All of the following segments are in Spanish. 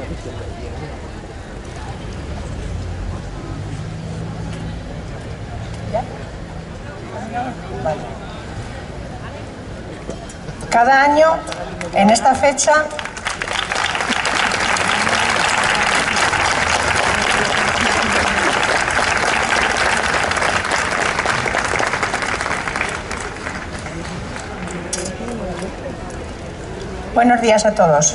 Cada año, en esta fecha, buenos días a todos.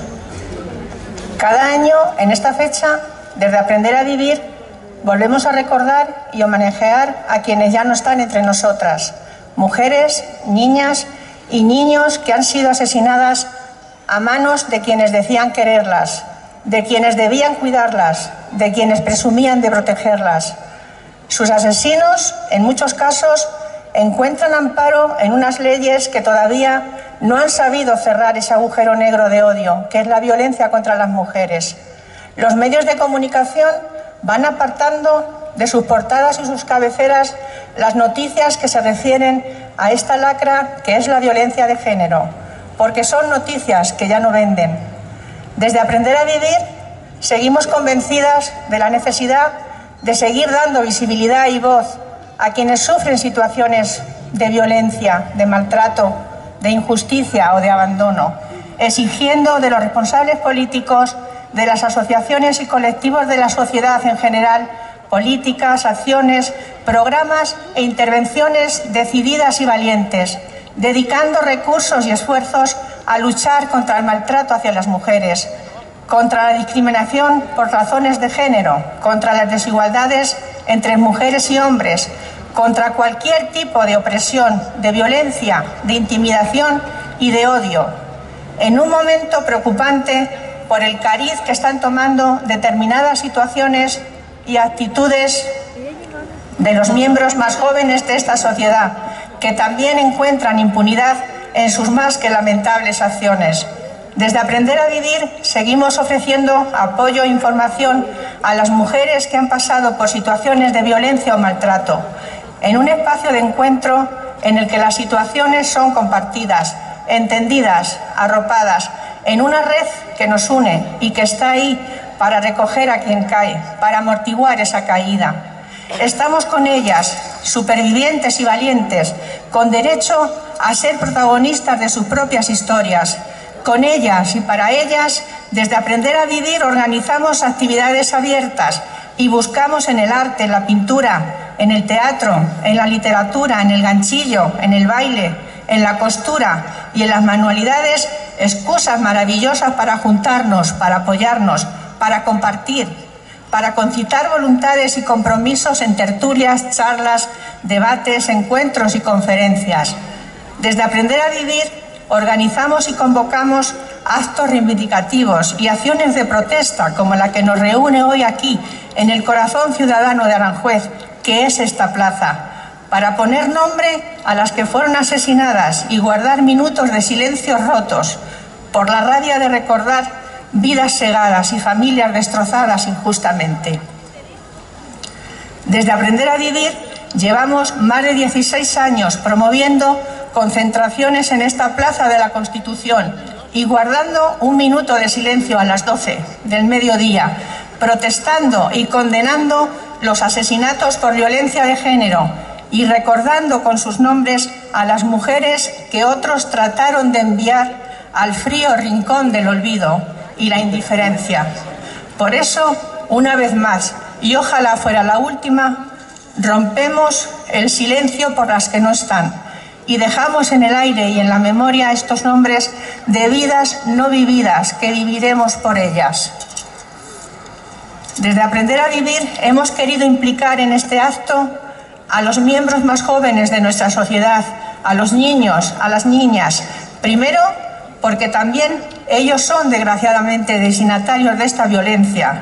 Cada año, en esta fecha, desde Aprender a Vivir, volvemos a recordar y homenajear a quienes ya no están entre nosotras, mujeres, niñas y niños que han sido asesinadas a manos de quienes decían quererlas, de quienes debían cuidarlas, de quienes presumían de protegerlas. Sus asesinos, en muchos casos, encuentran amparo en unas leyes que todavía no han sabido cerrar ese agujero negro de odio, que es la violencia contra las mujeres. Los medios de comunicación van apartando de sus portadas y sus cabeceras las noticias que se refieren a esta lacra que es la violencia de género, porque son noticias que ya no venden. Desde Aprender a Vivir seguimos convencidas de la necesidad de seguir dando visibilidad y voz a quienes sufren situaciones de violencia, de maltrato, de injusticia o de abandono, exigiendo de los responsables políticos, de las asociaciones y colectivos de la sociedad en general, políticas, acciones, programas e intervenciones decididas y valientes, dedicando recursos y esfuerzos a luchar contra el maltrato hacia las mujeres, contra la discriminación por razones de género, contra las desigualdades entre mujeres y hombres, contra cualquier tipo de opresión, de violencia, de intimidación y de odio, en un momento preocupante por el cariz que están tomando determinadas situaciones y actitudes de los miembros más jóvenes de esta sociedad, que también encuentran impunidad en sus más que lamentables acciones. Desde Aprender a Vivir seguimos ofreciendo apoyo e información a las mujeres que han pasado por situaciones de violencia o maltrato, en un espacio de encuentro en el que las situaciones son compartidas, entendidas, arropadas, en una red que nos une y que está ahí para recoger a quien cae, para amortiguar esa caída. Estamos con ellas, supervivientes y valientes, con derecho a ser protagonistas de sus propias historias. Con ellas y para ellas, desde Aprender a Vivir organizamos actividades abiertas y buscamos en el arte, en la pintura, en el teatro, en la literatura, en el ganchillo, en el baile, en la costura y en las manualidades excusas maravillosas para juntarnos, para apoyarnos, para compartir, para concitar voluntades y compromisos en tertulias, charlas, debates, encuentros y conferencias. Desde Aprender a Vivir organizamos y convocamos actos reivindicativos y acciones de protesta como la que nos reúne hoy aquí, en el corazón ciudadano de Aranjuez, que es esta plaza, para poner nombre a las que fueron asesinadas y guardar minutos de silencio rotos por la rabia de recordar vidas cegadas y familias destrozadas injustamente. Desde Aprender a Vivir llevamos más de 16 años promoviendo concentraciones en esta plaza de la Constitución y guardando un minuto de silencio a las 12 del mediodía, protestando y condenando los asesinatos por violencia de género y recordando con sus nombres a las mujeres que otros trataron de enviar al frío rincón del olvido y la indiferencia. Por eso, una vez más, y ojalá fuera la última, rompemos el silencio por las que no están y dejamos en el aire y en la memoria estos nombres de vidas no vividas que viviremos por ellas. Desde Aprender a Vivir hemos querido implicar en este acto a los miembros más jóvenes de nuestra sociedad, a los niños, a las niñas. Primero, porque también ellos son desgraciadamente destinatarios de esta violencia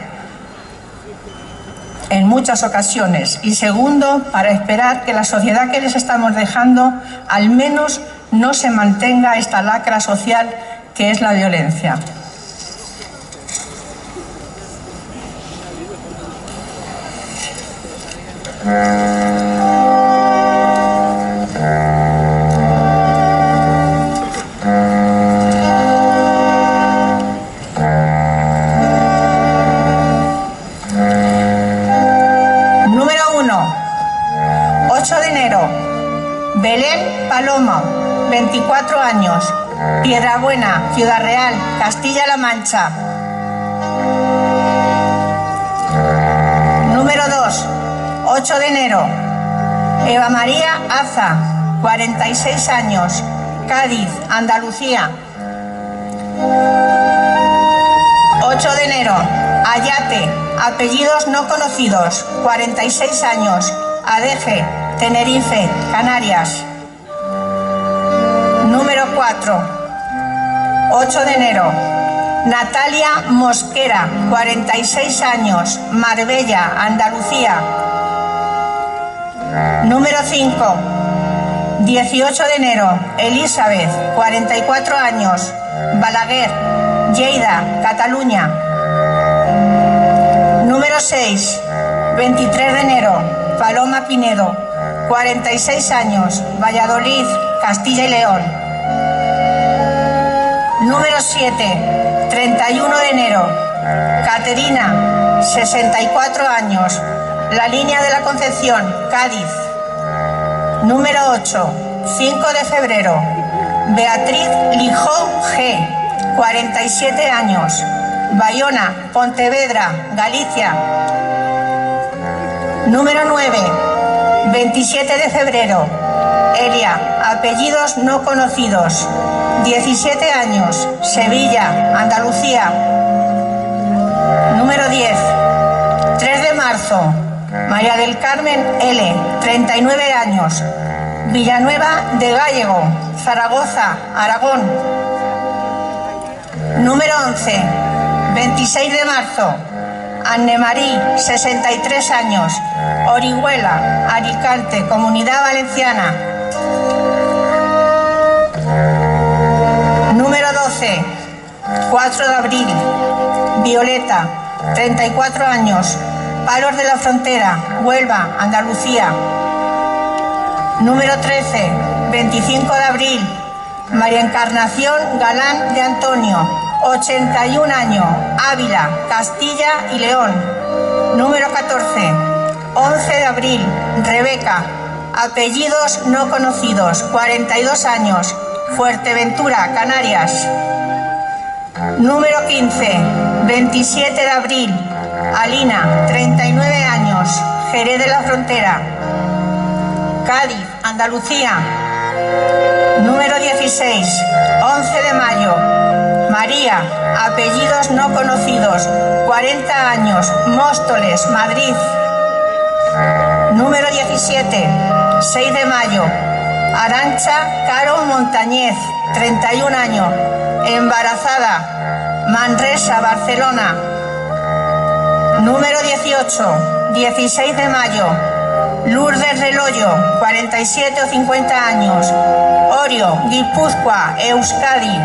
en muchas ocasiones. Y segundo, para esperar que la sociedad que les estamos dejando al menos no se mantenga esta lacra social que es la violencia. 34 años, Piedrabuena, Ciudad Real, Castilla-La Mancha. Número 2, 8 de enero, Eva María Aza, 46 años, Cádiz, Andalucía. 8 de enero, Ayate, apellidos no conocidos, 46 años, Adeje, Tenerife, Canarias. Número 4, 8 de enero, Natalia Mosquera, 46 años, Marbella, Andalucía. Número 5, 18 de enero, Elizabeth, 44 años, Balaguer, Lleida, Cataluña. Número 6, 23 de enero, Paloma Pinedo, 46 años, Valladolid, Castilla y León. Número 7, 31 de enero, Caterina, 64 años, La Línea de la Concepción, Cádiz. Número 8, 5 de febrero, Beatriz Lijó G, 47 años, Bayona, Pontevedra, Galicia. Número 9, 27 de febrero, Elia, apellidos no conocidos, 17 años, Sevilla, Andalucía. Número 10, 3 de marzo, María del Carmen L, 39 años, Villanueva de Gállego, Zaragoza, Aragón. Número 11, 26 de marzo, Annemarí, 63 años, Orihuela, Alicante, Comunidad Valenciana. Número 12, 4 de abril, Violeta, 34 años, Palos de la Frontera, Huelva, Andalucía. Número 13, 25 de abril, María Encarnación Galán de Antonio, 81 años, Ávila, Castilla y León. Número 14, 11 de abril, Rebeca, apellidos no conocidos, 42 años, Fuerteventura, Canarias. Número 15, 27 de abril, Alina, 39 años, Jerez de la Frontera, Cádiz, Andalucía. Número 16, 11 de mayo, María, apellidos no conocidos, 40 años, Móstoles, Madrid. Número 17, 6 de mayo, Arantxa Caro Montañez, 31 años, embarazada, Manresa, Barcelona. Número 18, 16 de mayo, Lourdes Reloyo, 47 o 50 años, Orio, Guipúzcoa, Euskadi.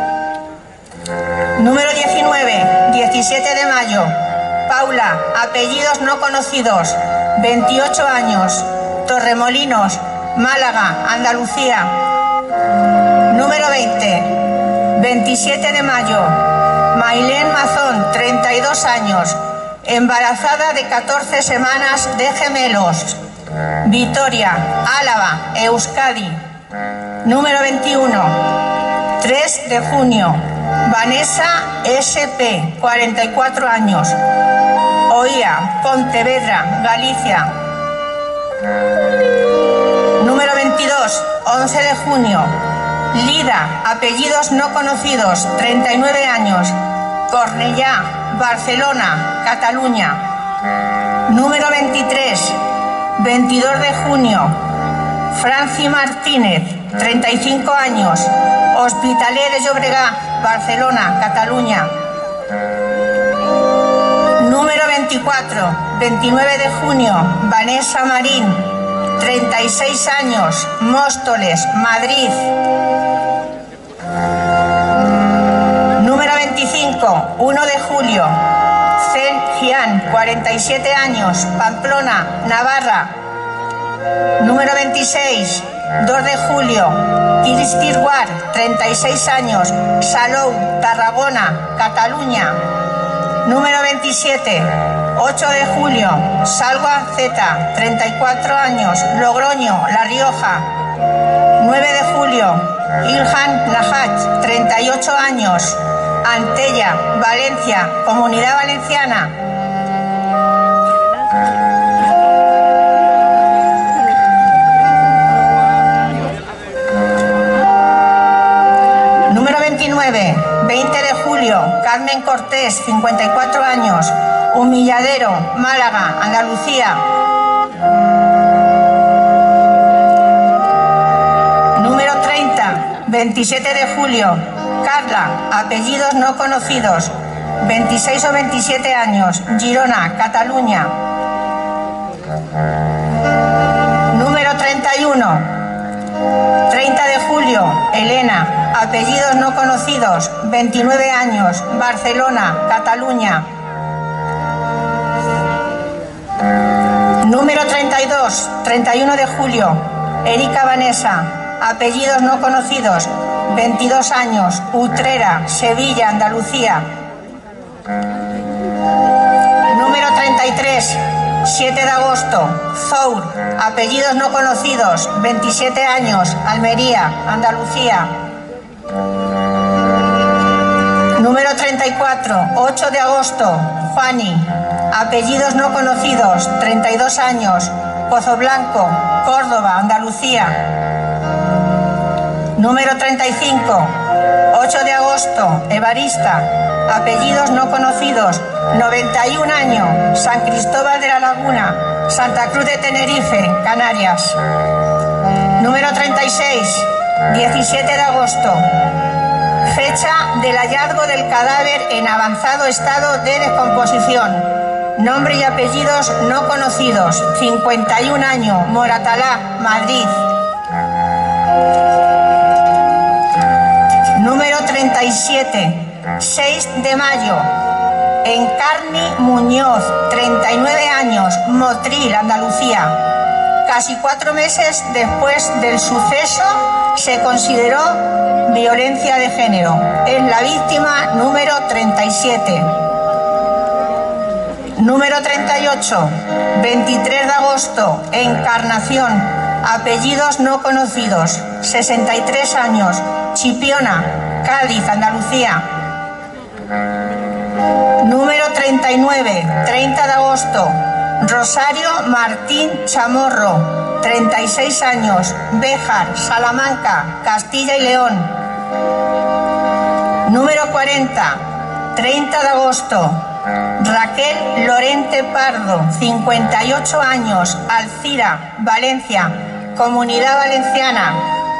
Número 19, 17 de mayo, Paula, apellidos no conocidos, 28 años, Torremolinos, Málaga, Andalucía. Número 20, 27 de mayo, Mailén Mazón, 32 años, embarazada de 14 semanas de gemelos, Vitoria, Álava, Euskadi. Número 21, 3 de junio, Vanessa S.P., 44 años, Oía, Pontevedra, Galicia. Número 22, 11 de junio, Lida, apellidos no conocidos, 39 años, Cornellá, Barcelona, Cataluña. Número 23, 22 de junio, Franci Martínez, 35 años, Hospitalet de Llobregat, Barcelona, Cataluña. Número 24, 29 de junio, Vanessa Marín, 36 años, Móstoles, Madrid. Número 25, 1 de julio, Zen Jian, 47 años, Pamplona, Navarra. Número 26, 2 de julio, Tiristirguar, 36 años, Salou, Tarragona, Cataluña. Número 27, 8 de julio, Salva Z, 34 años, Logroño, La Rioja. 9 de julio, Ilhan Najat, 38 años, Antella, Valencia, Comunidad Valenciana. Número 29, 20 de julio, Carmen Cortés, 54 años, Humilladero, Málaga, Andalucía. Número 30, 27 de julio, Carla, apellidos no conocidos, 26 o 27 años, Girona, Cataluña. Número 31, 30 de julio, Elena, apellidos no conocidos, 29 años, Barcelona, Cataluña. Número 32, 31 de julio, Erika Vanessa, apellidos no conocidos, 22 años, Utrera, Sevilla, Andalucía. Número 33, 7 de agosto, Zour, apellidos no conocidos, 27 años, Almería, Andalucía. Número 34, 8 de agosto, Juani, apellidos no conocidos, 32 años, Pozoblanco, Córdoba, Andalucía. Número 35, 8 de agosto, Evarista, apellidos no conocidos, 91 años, San Cristóbal de la Laguna, Santa Cruz de Tenerife, Canarias. Número 36, 17 de agosto, fecha del hallazgo del cadáver en avanzado estado de descomposición. Nombre y apellidos no conocidos, 51 años, Moratalá, Madrid. Número 37, 6 de mayo, Encarni Muñoz, 39 años, Motril, Andalucía. Casi 4 meses después del suceso se consideró violencia de género. Es la víctima número 37. Número 38, 23 de agosto, Encarnación, apellidos no conocidos, 63 años, Chipiona, Cádiz, Andalucía. Número 39, 30 de agosto, Rosario Martín Chamorro, 36 años, Béjar, Salamanca, Castilla y León. Número 40, 30 de agosto, Raquel Lorente Pardo, 58 años, Alcira, Valencia, Comunidad Valenciana.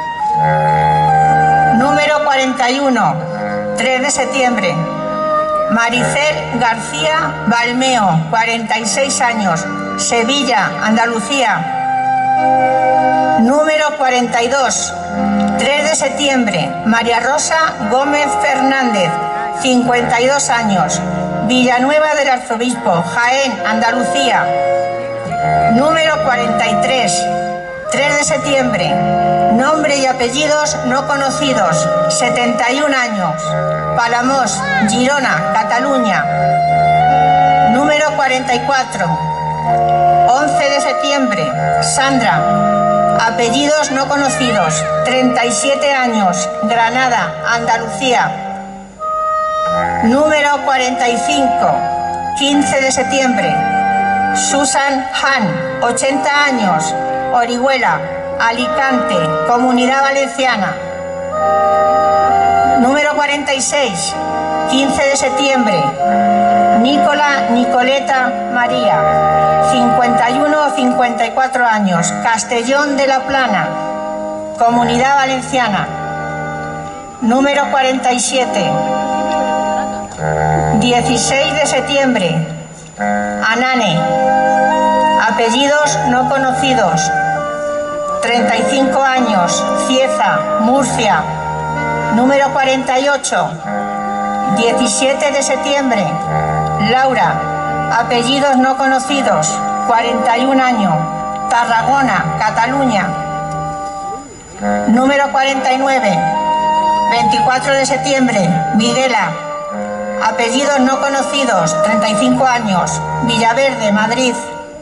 Número 41, 3 de septiembre, Maricel García Balmeo, 46 años, Sevilla, Andalucía. Número 42, 3 de septiembre, María Rosa Gómez Fernández, 52 años, Villanueva del Arzobispo, Jaén, Andalucía. Número 43, 3 de septiembre, nombre y apellidos no conocidos, 71 años, Palamós, Girona, Cataluña. Número 44, 11 de septiembre, Sandra, apellidos no conocidos, 37 años, Granada, Andalucía. Número 45, 15 de septiembre, Susan Han, 80 años, Orihuela, Alicante, Comunidad Valenciana. Número 46, 15 de septiembre, Nicoleta María, 51 o 54 años, Castellón de la Plana, Comunidad Valenciana. Número 47, 16 de septiembre, Anane, apellidos no conocidos, 35 años, Cieza, Murcia. Número 48, 17 de septiembre, Laura, apellidos no conocidos, 41 años, Tarragona, Cataluña. Número 49, 24 de septiembre, Miguela, apellidos no conocidos, 35 años, Villaverde, Madrid.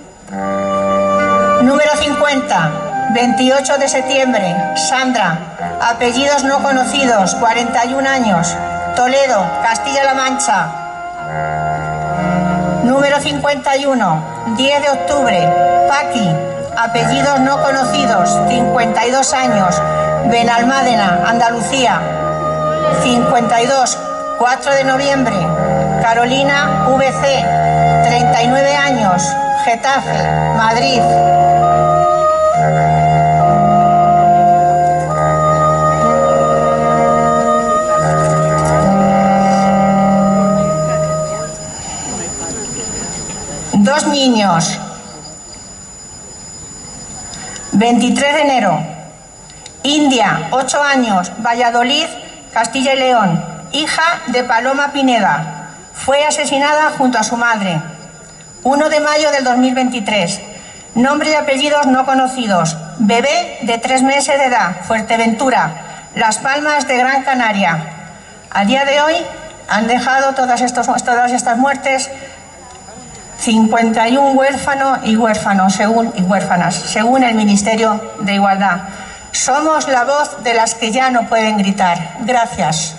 Número 50, 28 de septiembre, Sandra, Apellidos no conocidos, 41 años, Toledo, Castilla-La Mancha. Número 51, 10 de octubre, Paqui. Apellidos no conocidos, 52 años, Benalmádena, Andalucía. 52, 4 de noviembre, Carolina VC, 39 años, Getafe, Madrid. Dos niños. 23 de enero, India, 8 años, Valladolid, Castilla y León, hija de Paloma Pineda. Fue asesinada junto a su madre. 1 de mayo del 2023, nombre y apellidos no conocidos, bebé de 3 meses de edad, Fuerteventura, Las Palmas de Gran Canaria. A día de hoy han dejado todas estas muertes 51 huérfanos y huérfanas, según el Ministerio de Igualdad. Somos la voz de las que ya no pueden gritar. Gracias.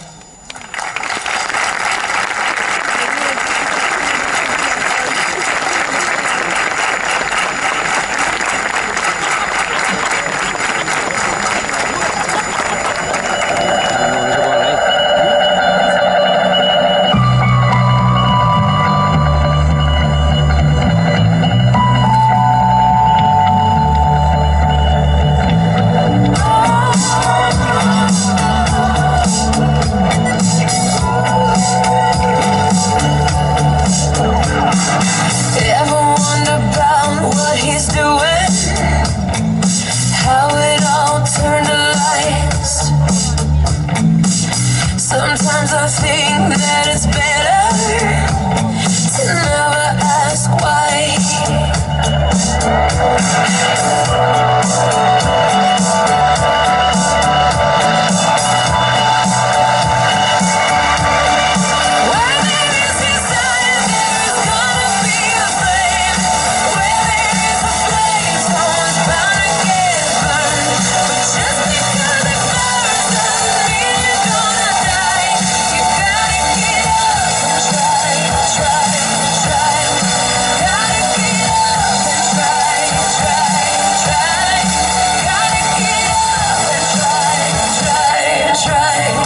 Sometimes I think that it's better to never ask why. Where there is desire, there is gonna be a flame. Where there is a flame, someone's bound to get burned. But just because it burns doesn't mean you're gonna die. You gotta get up and try. Gotta get up and try. Gotta get up and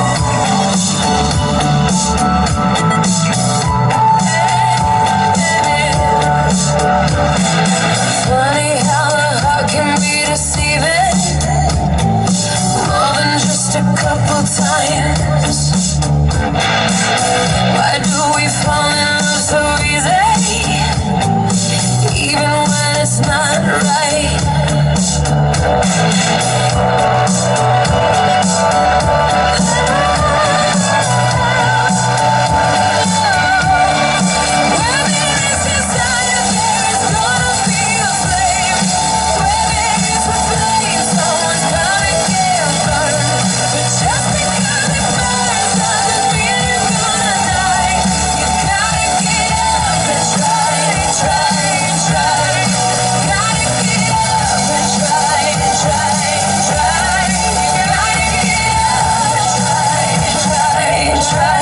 Funny how the heart can be deceiving, more than just a couple times. Why do we fall in love so easy, even when it's not right? Where there is desire, there is gonna be a flame. Where there is a flame, someone's bound to get burned. But just because it burns doesn't mean you're gonna die. You gotta get up and try. Gotta get up and try. You gotta get up and try.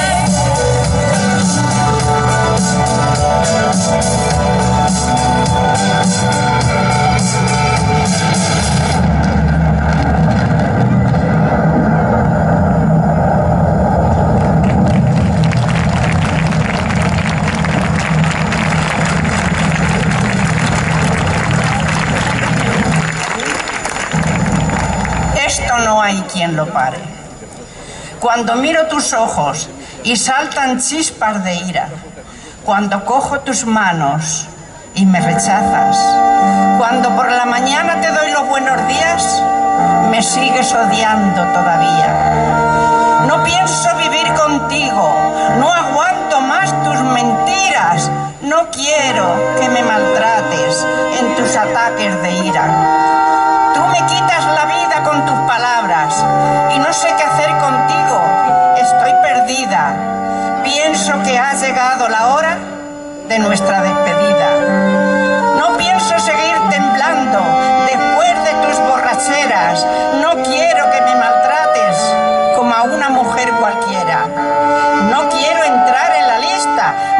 Esto no hay quien lo pare. Cuando miro tus ojos y saltan chispas de ira, cuando cojo tus manos y me rechazas, cuando por la mañana te doy los buenos días, me sigues odiando todavía. No pienso vivir contigo, no aguanto más tus mentiras, no quiero que me maltrates en tus ataques de ira. Tú me quitas la vida con tus palabras y no sé qué hacer contigo, estoy perdida. Pienso que ha llegado la hora de nuestra despedida. No pienso seguir temblando después de tus borracheras, no quiero que me maltrates.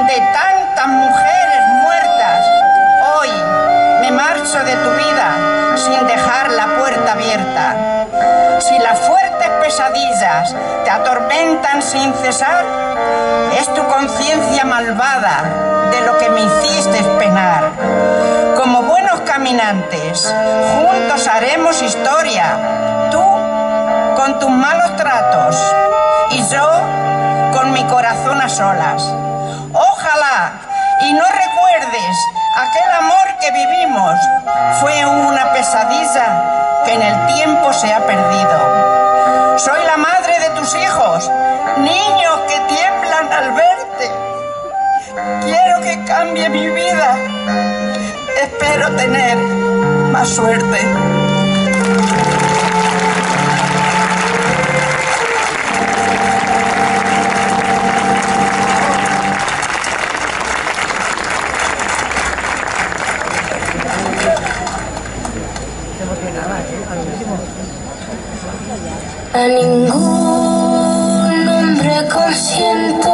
de tantas mujeres muertas. Hoy me marcho de tu vida sin dejar la puerta abierta. Si las fuertes pesadillas te atormentan sin cesar, es tu conciencia malvada de lo que me hiciste penar. Como buenos caminantes, juntos haremos historia, tú con tus malos tratos y yo con mi corazón a solas. Ojalá y no recuerdes aquel amor que vivimos, fue una pesadilla que en el tiempo se ha perdido. Soy la madre de tus hijos, niños que tiemblan al verte. Quiero que cambie mi vida, espero tener más suerte. A ningún hombre consiento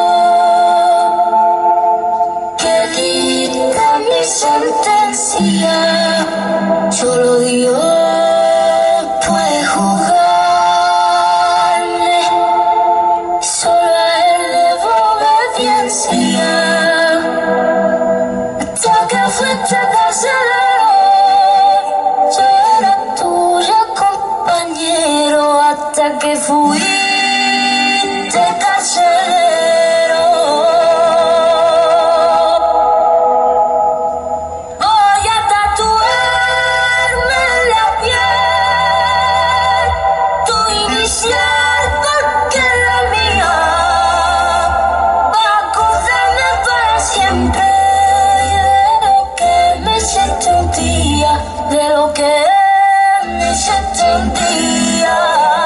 que dicta mi sentencia. Solo Dios puede juzgarme, solo a Él debo obediencia. Hasta que fuiste carcelero, yo era tuya, compañero. Hasta que fuiste carcelero, voy a tatuarme en la piel tu inicial porque es la mía, para acordarme para siempre de lo que me hiciste un día, de lo que me hiciste un día.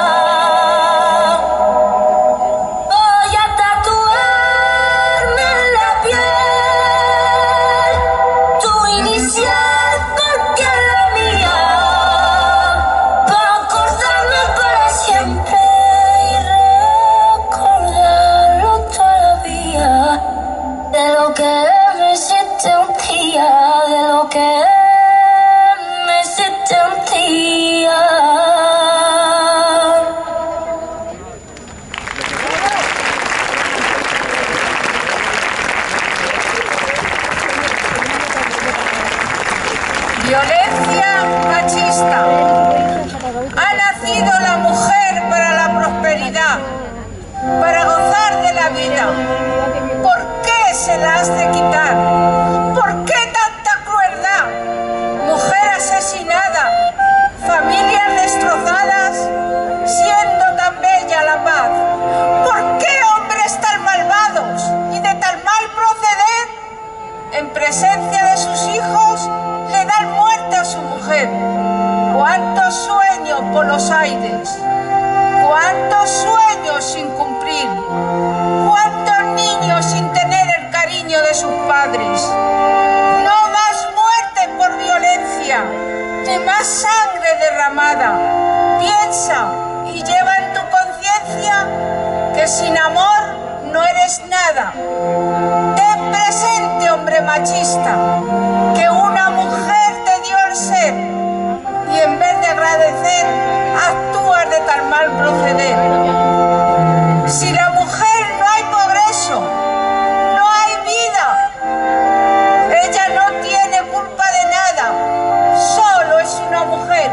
Violencia machista. Ha nacido la mujer para la prosperidad, para gozar de la vida. ¿Por qué se la has de quitar? ¿Por qué tanta crueldad? Mujer asesinada, familias destrozadas, siendo tan bella la paz. ¿Por qué hombres tan malvados y de tan mal proceder, en presencia de sus hijos, le dan muerte a su mujer? ¿Cuántos sueños por los aires? ¿Cuántos sueños sin cumplir? ¿Cuántos niños sin tener el cariño de sus padres? No más muerte por violencia, ni más sangre derramada. Piensa y lleva en tu conciencia que sin amor no eres nada. Ten presente, hombre machista, que una mujer te dio el ser y en vez de agradecer, actúas de tan mal proceder. Si la mujer no hay progreso, no hay vida. Ella no tiene culpa de nada, solo es una mujer.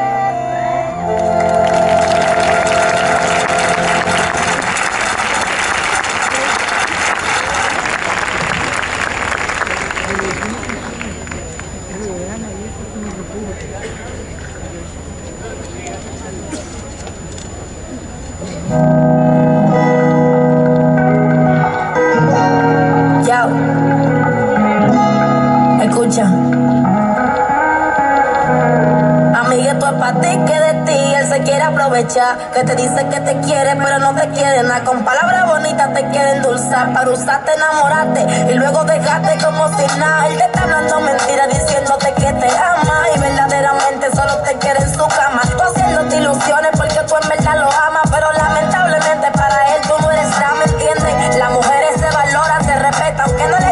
Escucha, amiguito, es pa' ti que de ti él se quiere aprovechar, que te dice que te quiere pero no te quiere nada, con palabras bonitas te quiere endulzar, para usarte, enamorarte y luego dejarte como si nada. Él te está hablando mentiras diciéndote que te ama y verdaderamente solo te quiere en su cama, tú haciéndote ilusiones porque tú en verdad lo amas, pero lamentablemente para él tú no eres nada, ¿me entiendes? Las mujeres se valoran, se respetan, aunque no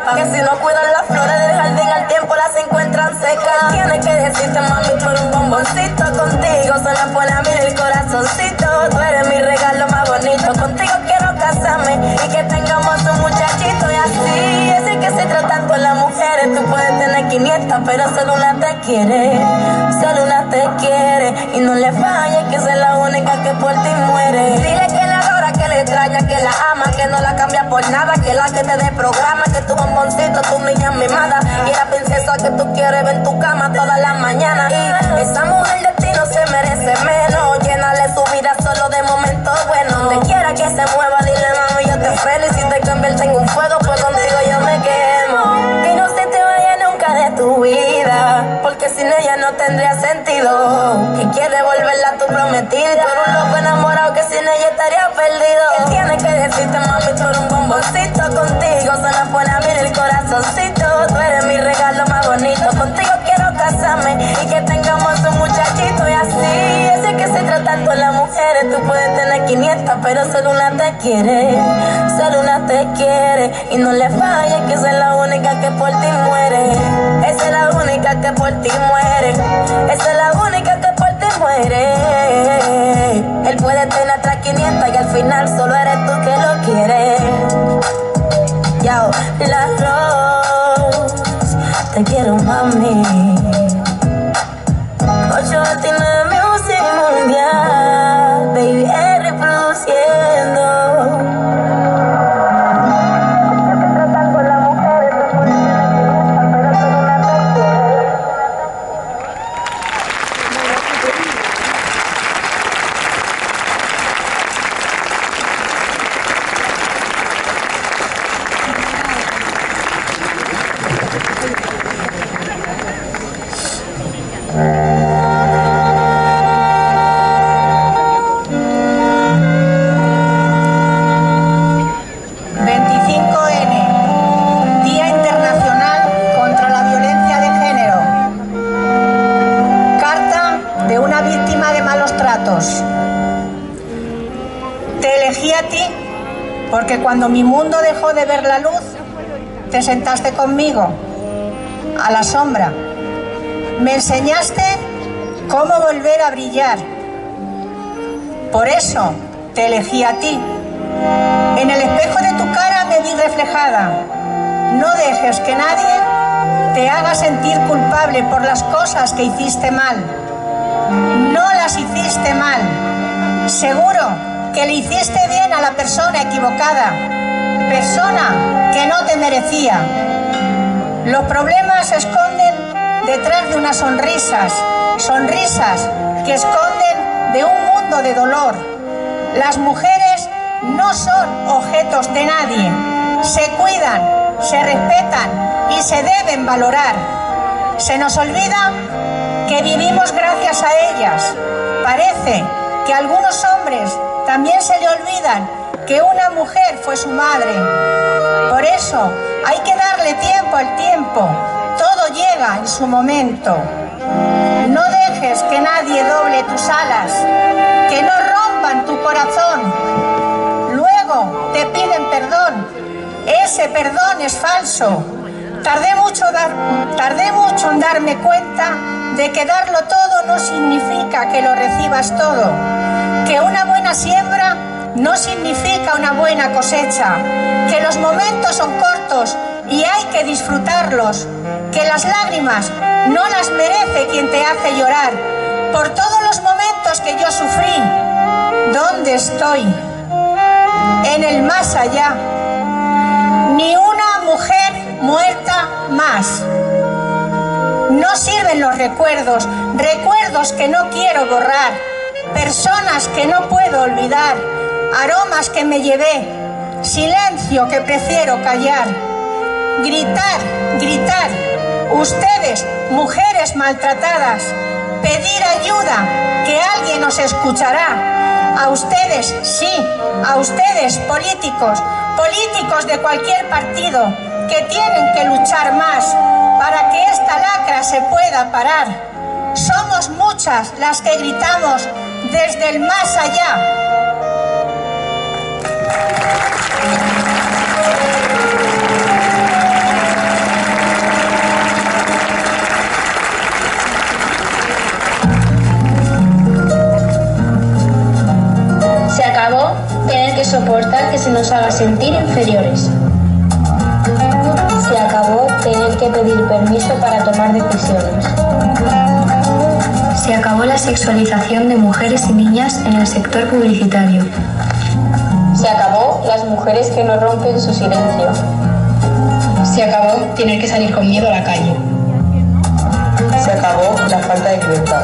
Que si no cuidan las flores del jardín al tiempo las encuentran secas. Tiene que decirte, mami, tú eres un bomboncito. Contigo se me pone a mí el corazoncito. Tú eres mi regalo más bonito. Contigo quiero casarme y que tengamos un muchachito. Y así, así que se tratan con las mujeres. Tú puedes tener 500, pero solo una te quiere. Solo una te quiere. Y no le falles, que esa es la única que por ti muere. Dile que la adora, que le extraña, que la ama, que no la cambia por nada, que la que te dé programa, que tu bomboncito, tu niña mimada. Y la princesa que tú quieres ver en tu cama todas las mañanas. Y esa mujer de ti no se merece menos. Llénale su vida solo de momentos buenos. Donde quiera que se mueva, dile mami, yo te freno. Y si te conviertes en un fuego, pues contigo yo me quemo. Y no se te vaya nunca de tu vida, porque sin ella no tendría sentido. Que quiere volverla a tu prometida, y tú eres un loco enamorado que sin ella estaría perdido. Él tiene que decirte, mami, tú eres un bomboncito. Contigo se me pone a mí el corazoncito. Tú eres mi regalo más bonito. Contigo quiero casarme y que tengamos un muchachito. Y así que se trata con las mujeres. Tú puedes tener 500, pero solo una te quiere. Solo una te quiere. Y no le falles, que esa es la única que por ti muere. Esa es la única que por ti muere. Esa es la única que por ti muere. Él puede tener otras 500 y al final solo eres tú que lo quieres. Yo, la Rose, te quiero mami. 829 Music Mundial, baby, reproduciendo. Porque cuando mi mundo dejó de ver la luz, te sentaste conmigo a la sombra. Me enseñaste cómo volver a brillar. Por eso te elegí a ti. En el espejo de tu cara me vi reflejada. No dejes que nadie te haga sentir culpable por las cosas que hiciste mal. No las hiciste mal. Seguro que le hiciste bien a la persona equivocada, persona que no te merecía. Los problemas se esconden detrás de unas sonrisas, sonrisas que esconden de un mundo de dolor. Las mujeres no son objetos de nadie, se cuidan, se respetan y se deben valorar. Se nos olvida que vivimos gracias a ellas. Parece que a algunos hombres también se le olvidan que una mujer fue su madre. Por eso hay que darle tiempo al tiempo. Todo llega en su momento. No dejes que nadie doble tus alas, que no rompan tu corazón. Luego te piden perdón. Ese perdón es falso. Tardé mucho en darme cuenta de que darlo todo no significa que lo recibas todo. Que una buena siembra no significa una buena cosecha. Que los momentos son cortos y hay que disfrutarlos. Que las lágrimas no las merece quien te hace llorar. Por todos los momentos que yo sufrí, ¿dónde estoy? En el más allá. Ni una mujer muerta más. No sirven los recuerdos, recuerdos que no quiero borrar, personas que no puedo olvidar, aromas que me llevé, silencio que prefiero callar. Gritar, gritar, ustedes, mujeres maltratadas, pedir ayuda, que alguien os escuchará. A ustedes, sí, a ustedes, políticos, políticos de cualquier partido, que tienen que luchar más para que esta lacra se pueda parar. Somos muchas las que gritamos desde el más allá. tener que soportar que se nos haga sentir inferiores. Se acabó tener que pedir permiso para tomar decisiones. Se acabó la sexualización de mujeres y niñas en el sector publicitario. Se acabó las mujeres que no rompen su silencio. Se acabó tener que salir con miedo a la calle. Se acabó la falta de libertad.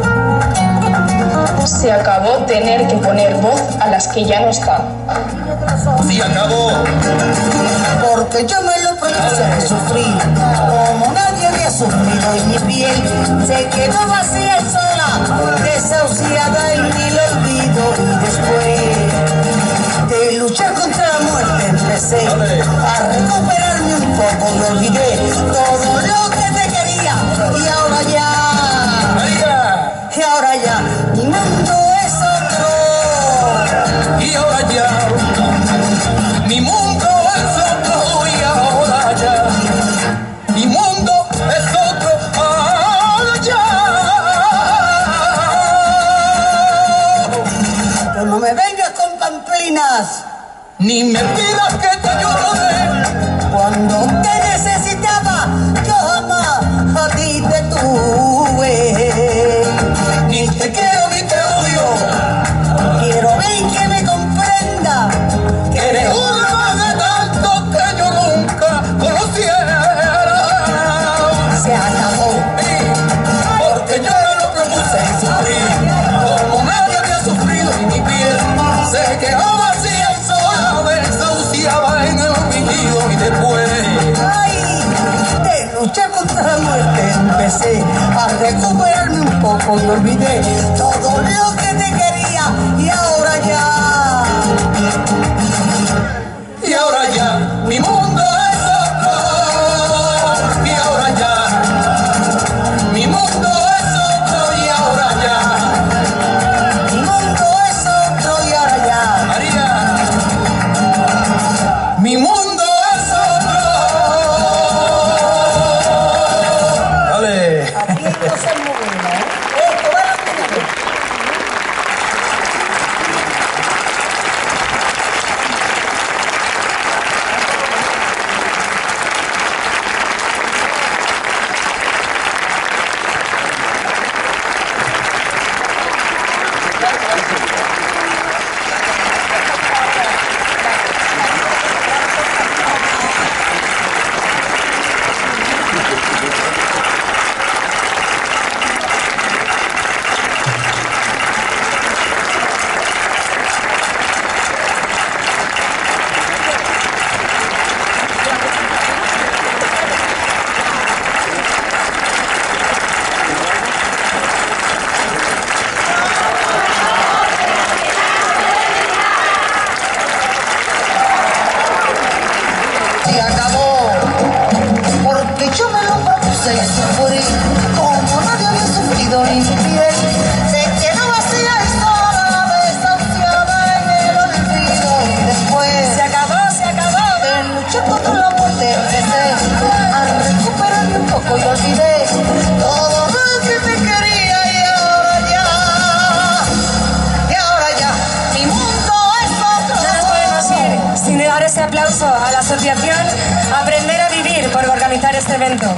Se acabó tener que poner voz a las que ya no están. Se acabó. Porque yo me lo propuse sufrir como nadie había sufrido y mi piel se quedó vacía y sola, desahuciada en el olvido y después de luchar contra la muerte empecé a recuperarme un poco y olvidé todo lo que te quería y ahora ya mi mundo es otro Y ahora ya, mi mundo es otro. Y ahora ya, mi mundo es otro. Ahora ya. Pero no me vengas con pamplinas Ni me pidas que te ayude. cuando te necesitaba yo jamás a ti te tuve. Ni te quiero ni te odio. Quiero ver que me comprenda Que eres una más de tanto que yo nunca conociera. se acabó. Porque yo me lo propuse sufrir como nadie había sufrido y mi piel se quedó vacía y sola, desahuciada en el olvido y después Ay, de luchar contra la muerte empecé a recuperarme un poco y olvidé todo lo que te quería y ahora ya mi mundo es otro. Y ahora ya mi mundo es otro. Y ahora ya mi mundo es otro y ahora ya. María, mi mundo es otro. Dale. Aquí hay cosas muy buenas, ¿eh? Esto va a la pena. Se acabó, porque yo me lo propuse sufrir como nadie había sufrido y mi piel se quedó vacía y sola, desahuciada en el olvido y después se acabó, de luchar contra la muerte empecé a recuperarme un poco y olvidé todo lo que te quería y ahora ya, mi mundo es otro. No nos podemos ir sin dar ese aplauso a la asociación Aprender a Vivir por organizar este evento.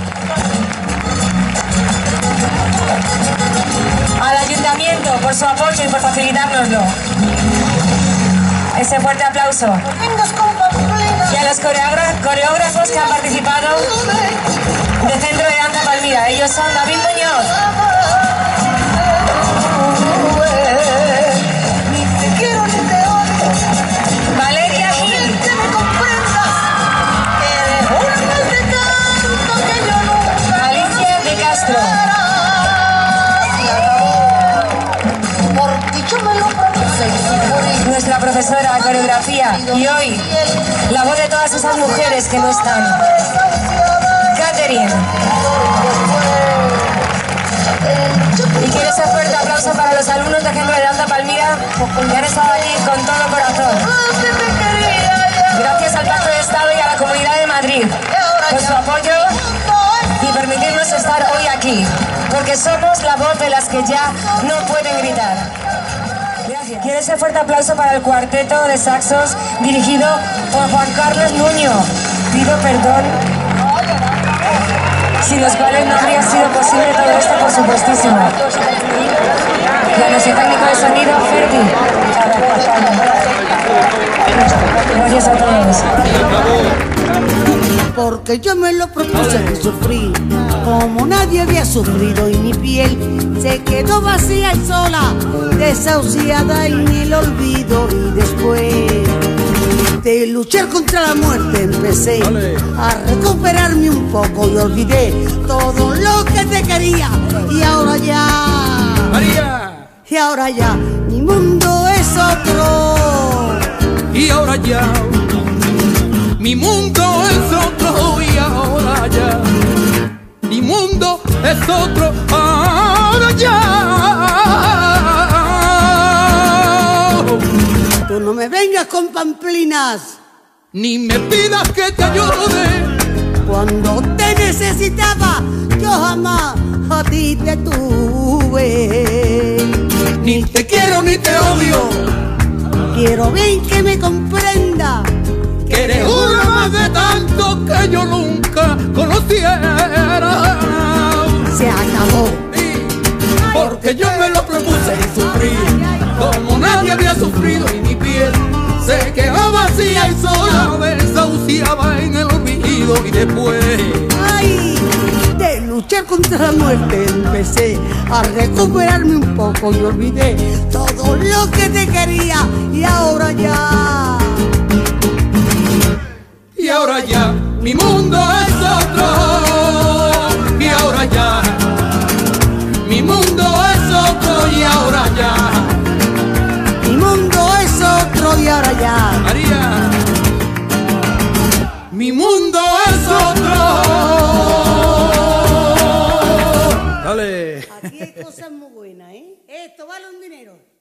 Al ayuntamiento por su apoyo y por facilitárnoslo. Ese fuerte aplauso. Vengas con pamplinas. Y a los coreógrafos que han participado del Centro de Danza Palmira. Ellos son David Muñoz, Ni te quiero ni te odio. Valeria Gil, Que me comprendas. Eres una más de tanto que yo nunca Alicia de Castro, se acabó. Porque yo me lo propuse sufrir. nuestra profesora de coreografía. Y hoy, la voz de todas esas mujeres que no están. Catherine. Y quiero ese fuerte aplauso para los alumnos del Centro de Danza Palmira que han estado aquí con todo corazón. Gracias al Pacto de Estado y a la Comunidad de Madrid por su apoyo y permitirnos estar hoy aquí, porque somos la voz de las que ya no pueden gritar. Gracias. Y ese fuerte aplauso para el cuarteto de saxos dirigido por Juan Carlos Nuño. Pido perdón, sin los cuales no habría sido posible todo esto, por supuestísimo. Y a nuestro técnico de sonido, Ferdi. Gracias a todos. Porque yo me lo propuse de sufrir como nadie había sufrido, y mi piel se quedó vacía y sola, desahuciada en el olvido. Y después de luchar contra la muerte empecé a recuperarme un poco y olvidé todo lo que te quería. Y ahora ya, María, y ahora ya, mi mundo es otro. y ahora ya, mi mundo es otro, y ahora ya, mi mundo es otro, ahora ya. Tú no me vengas con pamplinas, Ni me pidas que te ayude, cuando te necesitaba yo jamás a ti te tuve. ni te quiero ni te odio, Quiero bien que me comprenda que eres una más de tanto que yo nunca conociera. se acabó. Porque yo me lo propuse y sufrí como nadie había sufrido, y mi piel se quedó vacía y sola, desahuciaba en el olvido. Y después Ay, de luchar contra la muerte empecé a recuperarme un poco y olvidé todo lo que te quería. Y ahora ya, y ahora ya, mi mundo es otro, y ahora ya, mi mundo es otro, y ahora ya, mi mundo es otro. Y ahora ya, María, mi mundo es otro. Dale. aquí hay cosas muy buenas, ¿eh? Esto vale un dinero.